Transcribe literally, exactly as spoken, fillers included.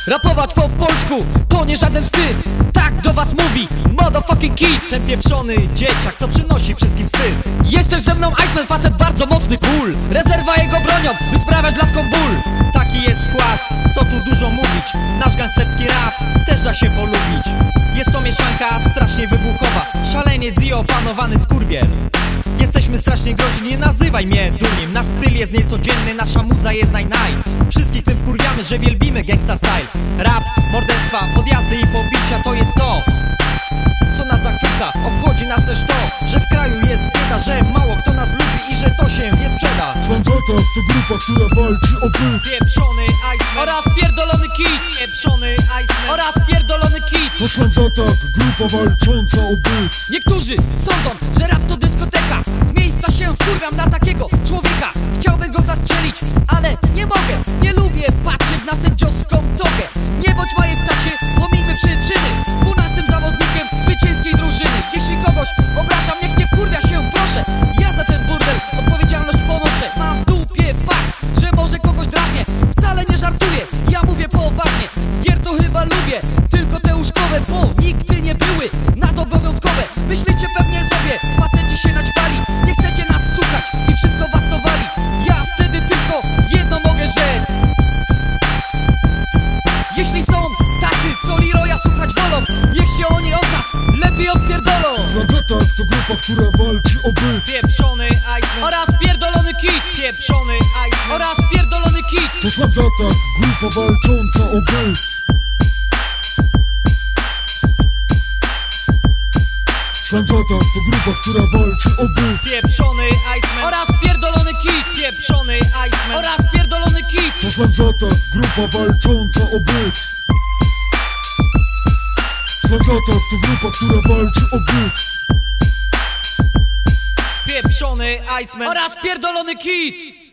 Rapować po polsku to nie żaden wstyd. Tak do was mówi motherfucking kid. Ten pieprzony dzieciak, co przynosi wszystkim wstyd. Jest też ze mną Iceman, facet bardzo mocny, cool. Rezerwa jego bronią, by sprawiać laskom ból. Taki jest skład, co tu dużo mówić. Nasz gangsterski rap też da się polubić. Jest to mieszanka strasznie wybuchowa, szaleniec i opanowany skurwiel. Jesteśmy strasznie groźni, nie nazywaj mnie durniem. Nasz styl jest niecodzienny, nasza muza jest naj-naj. Wszystkich tym wkurwiamy, że wielbimy gangsta style. Rap, morderstwa, podjazdy i pobicia to jest to, co nas zachwyca. Obchodzi nas też to, że w kraju jest bieda, że mało kto nas lubi i że to się nie sprzeda. Szwanzata to grupa, która walczy o byt. Pieprzony Iceman Oraz pierdolony kid. Pieprzony Iceman Oraz pierdolony kid. To Szwanzata, grupa walcząca o byt. Niektórzy sądzą, że rap to dyskoteka. Z miejsca się wkurwiam na takiego człowieka. Chciałbym go zastrzelić, ale nie mogę. Nie lubię patrzeć na sędziowską togę. Nie bądź majestacie, pomijmy przyczyny. Dwunastym zawodnikiem zwycięskiej drużyny. Jeśli kogoś obrażam, niech nie wkurwia się, proszę. Ja za ten burdel odpowiedzialność ponoszę. Mam w dupie fakt, że może kogoś drażnię. Wcale nie żartuję, ja mówię poważnie. Z gier to chyba lubię, tylko te łóżkowe, bo nigdy nie były nadobowiązkowe. Myślicie pewnie sobie, faceci się naćpali. Nie chcecie nas słuchać i wszystko was to wali. Ja wtedy tylko jedno mogę rzec. Jeśli są tacy, co Leroya słuchać wolą, niech się oni od nas lepiej odpierdolą. Szwanzata to grupa, która walczy o byt. Pieprzony Iceman Oraz pierdolony kid. Pieprzony Iceman Oraz pierdolony kid. To Szwanzata, grupa walcząca o byt. Szwanzata to grupa, która walczy o byt. Pieprzony Iceman Oraz pierdolony kid. Pieprzony Iceman Oraz pierdolony kid. To Szwanzata, grupa walcząca o byt. Szwanzata to grupa, która walczy o byt. Pieprzony Iceman Oraz pierdolony kid.